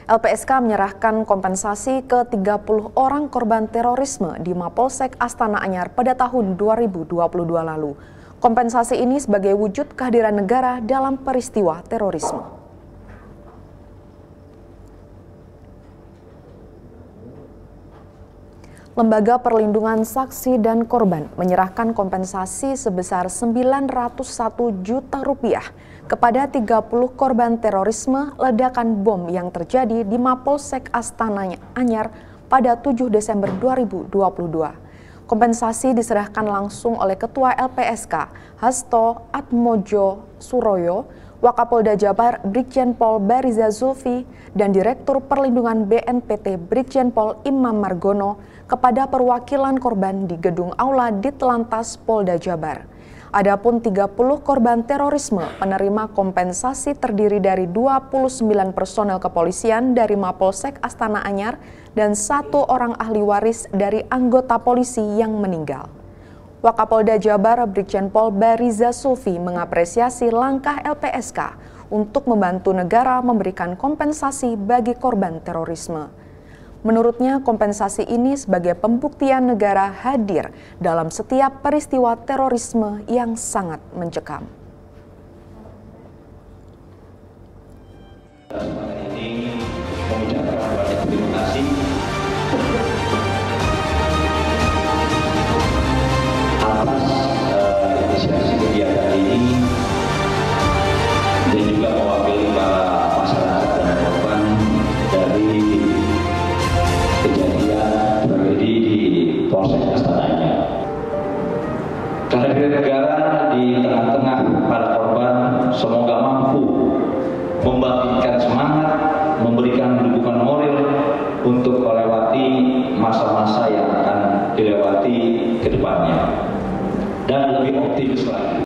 LPSK menyerahkan kompensasi ke 30 orang korban terorisme di Mapolsek Astana Anyar pada tahun 2022 lalu. Kompensasi ini sebagai wujud kehadiran negara dalam peristiwa terorisme. Lembaga Perlindungan Saksi dan Korban menyerahkan kompensasi sebesar Rp901 juta kepada 30 korban terorisme ledakan bom yang terjadi di Mapolsek Astana Anyar pada 7 Desember 2022. Kompensasi diserahkan langsung oleh Ketua LPSK Hasto Atmojo Suroyo, Wakapolda Jabar Brigjen Pol Bariza Zulfi, dan Direktur Perlindungan BNPT Brigjen Pol Imam Margono kepada perwakilan korban di Gedung Aula Ditlantas Polda Jabar. Adapun 30 korban terorisme penerima kompensasi terdiri dari 29 personel kepolisian dari Mapolsek Astana Anyar dan 1 orang ahli waris dari anggota polisi yang meninggal. Wakapolda Jabar Brigjen Pol Bariza Zulfi mengapresiasi langkah LPSK untuk membantu negara memberikan kompensasi bagi korban terorisme. Menurutnya, kompensasi ini sebagai pembuktian negara hadir dalam setiap peristiwa terorisme yang sangat mencekam. Ini mengucapkan banyak terima kasih atas inisiasi kegiatan ini dan juga mewakili para masyarakat dan korban dari kejadian tragedi di Polsek Astana Anyar. Kehadiran negara di tengah-tengah para korban semoga mampu membangkitkan semangat, memberikan dukungan moral untuk melewati masa-masa yang akan dilewati ke depannya dan lebih optimis lagi.